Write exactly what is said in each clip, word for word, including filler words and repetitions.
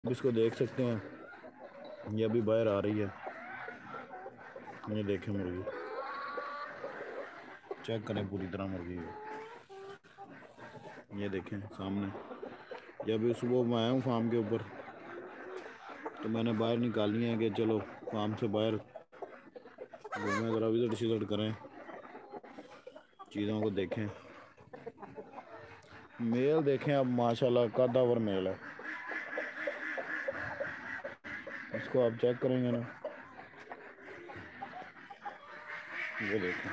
इसको देख सकते हैं, ये अभी बाहर आ रही है। ये देखें मुर्गी, चेक करें पूरी तरह मुर्गी है। ये देखें सामने। जब सुबह मैं आया हूँ फार्म के ऊपर तो मैंने बाहर निकाली है कि चलो फार्म से बाहर घूमें, ज़रा विजिट शिजिट करें, चीज़ों को देखें। मेल देखें अब माशाल्लाह कदावर मेल है। इसको आप चेक करेंगे ना, ये देखें।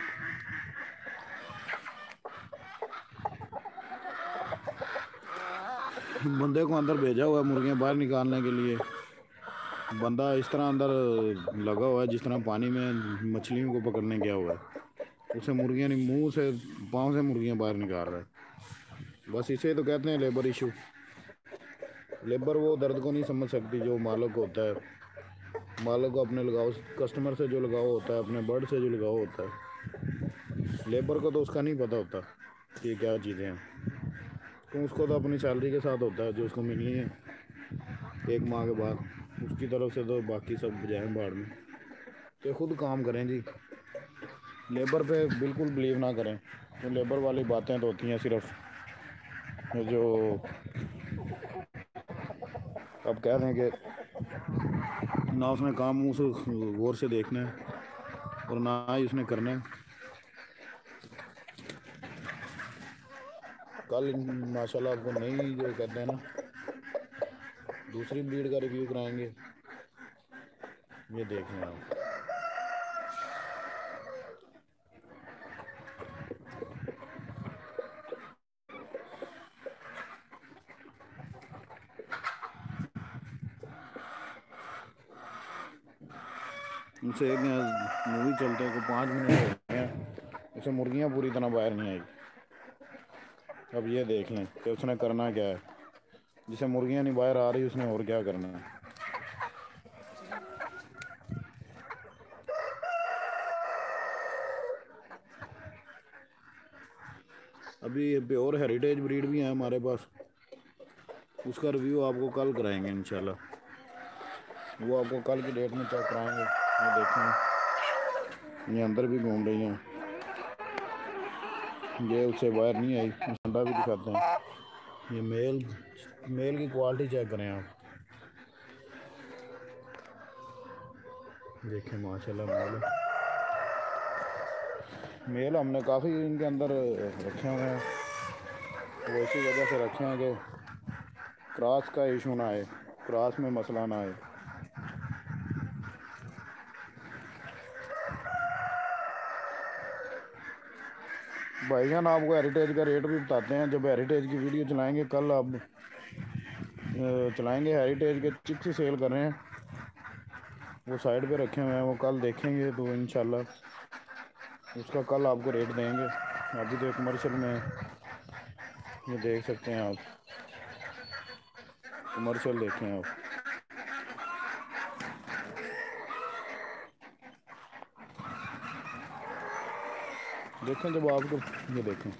बंदे को अंदर भेजा हुआ है मुर्गियाँ बाहर निकालने के लिए। बंदा इस तरह अंदर लगा हुआ है जिस तरह पानी में मछलियों को पकड़ने गया हुआ है। उसे मुर्गियाँ नहीं, मुंह से पाँव से मुर्गियाँ बाहर निकाल रहा है। बस इसे तो कहते हैं लेबर इशू। लेबर वो दर्द को नहीं समझ सकती जो मालिक होता है। मालिक को अपने लगाव, कस्टमर से जो लगाव होता है, अपने बर्ड से जो लगाव होता है, लेबर को तो उसका नहीं पता होता कि क्या चीज़ें हैं। तो उसको तो अपनी सैलरी के साथ होता है जो उसको मिलनी है एक माह के बाद। उसकी तरफ से तो बाकी सब जाए बाढ़ में। तो खुद काम करें जी, लेबर पे बिल्कुल बिलीव ना करें। तो लेबर वाली बातें तो होती हैं सिर्फ जो अब कह दें कि ना उसने काम उस गौर से देखना है और ना ही उसने करना है। कल माशाल्लाह आपको नई जो कहते हैं ना दूसरी ब्रीड का रिव्यू कराएंगे। ये देख लें आप। उनसे एक मूवी चलते को पाँच मिनट हो गए हैं, उसे मुर्गियाँ पूरी तरह बाहर नहीं आई। अब ये देख लें कि उसने करना क्या है। जिसे मुर्गियाँ नहीं बाहर आ रही उसने और क्या करना है। अभी प्योर हेरिटेज ब्रीड भी है हमारे पास, उसका रिव्यू आपको कल कराएंगे इंशाल्लाह। वो आपको कल की डेट में चेक कराएंगे। ये देखें, ये अंदर भी घूम रही हैं, ये उससे बाहर नहीं आई। अंडा भी दिखाते हैं। ये मेल मेल की क्वालिटी चेक करें आप, देखें माशाल्लाह मेल। मेल हमने काफ़ी इनके अंदर रखे हुए हैं, वो इसी वजह से रखे हैं कि क्रॉस का इशू ना आए, क्रॉस में मसला ना आए। भाईजान आपको हेरिटेज का रेट भी बताते हैं जब हेरिटेज की वीडियो चलाएंगे। कल आप चलाएंगे हेरिटेज के चिप्स सेल कर रहे हैं, वो साइड पे रखे हुए हैं, वो कल देखेंगे तो इंशाल्लाह उसका कल आपको रेट देंगे। अभी तो कमर्शियल में ये देख सकते हैं आप, कमर्शियल देखें आप। देखें जब आपको ये देखें,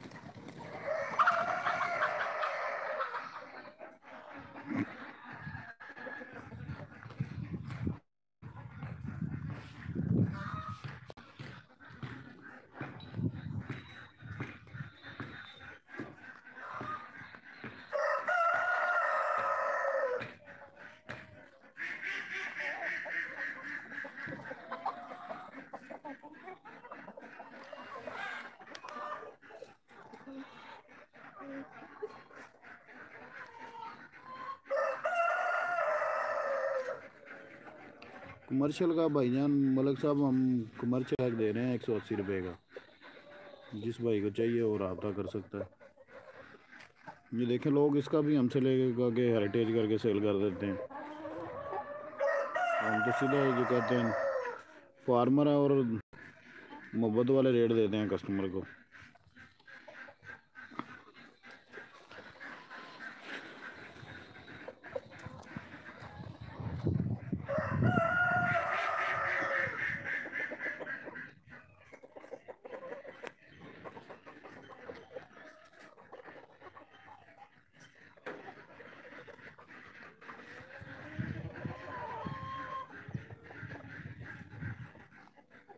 कमर्शियल का भाईजान मलिक साहब हम कमर्शियल दे रहे हैं एक सौ अस्सी रुपये का। जिस भाई को चाहिए वो रब्ता कर सकता है। ये देखें लोग इसका भी हमसे लेकर के हेरिटेज करके सेल कर देते हैं। हम तो सीधा जो कहते हैं फार्मर है और मोहब्बत वाले रेट देते हैं कस्टमर को।